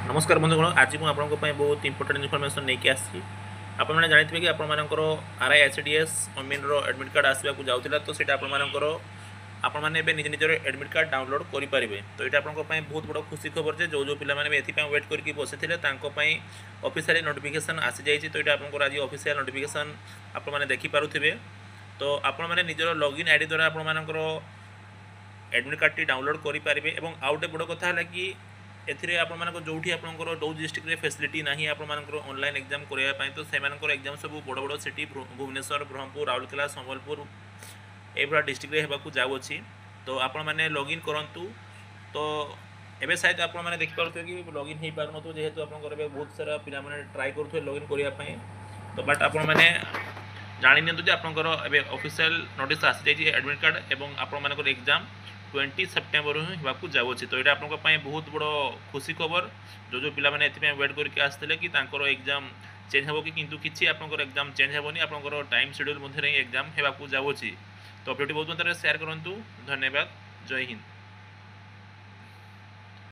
नमस्कार बंधुगण, आज मुझे आपंक बहुत इंपोर्टेंट इनफर्मेशन नहीं आसी। आपने जानते कि आपर आरआई एसडीएस अमीन एडमिट कार्ड आसवाक जाऊला, तो सीटा आपने निज निजर एडमिट कार्ड डाउनलोड करेंगे। तो ये आपंपाई बहुत बड़ खुशी खबर जे जो पाने एपाई वेट करके बसी थे ऑफिशियली नोटिफिकेशन आसी जाइए। तो ये आपको आज ऑफिशियल नोटिफिकेशन आपने देखिपे। तो आपने निजर लॉगिन आईडी द्वारा आपर एडमिट कार्ड टी डाउनलोड करेंगे। और आउ गए बड़ कथा है कि एथिरे आपको जो जो डिस्ट्रिक्ट रे फैसिलिटी नहीं आपको ऑनलाइन एग्जाम करने, तो से एग्जाम सब बड़ बड़ सिटी भुवनेश्वर, ब्रह्मपुर, राउरकेला, संबलपुर ये डिस्ट्रिक्ट होगा जाऊँगी। तो आपने लॉगिन करूँ। तो एवं शायद आपने देखिपे कि लॉगिन हो पार न, जेहेतु आप बहुत सारा पिला ट्राए करुवे लॉगिन करने। तो बट आपने जाणी नि आपंकर ऑफिशियल नोटिस आसी जाइए एडमिट कार्ड एवं आपर एग्जाम 20 सेप्टेम्बर ही होगा जाऊँगी। तो ये आपंपाई बहुत बड़ खुशी खबर। जो पिलाने ये वेट करके आसते कि एग्जाम चेंज हो कि किसी आपंकर एग्जाम चेंज हेनी, आपंकर टाइम शेड्यूल मध्य एग्जाम होगा जाऊँगी। तो अपडेट बहुत मात्रा शेयर करूँ। धन्यवाद। जय हिंद।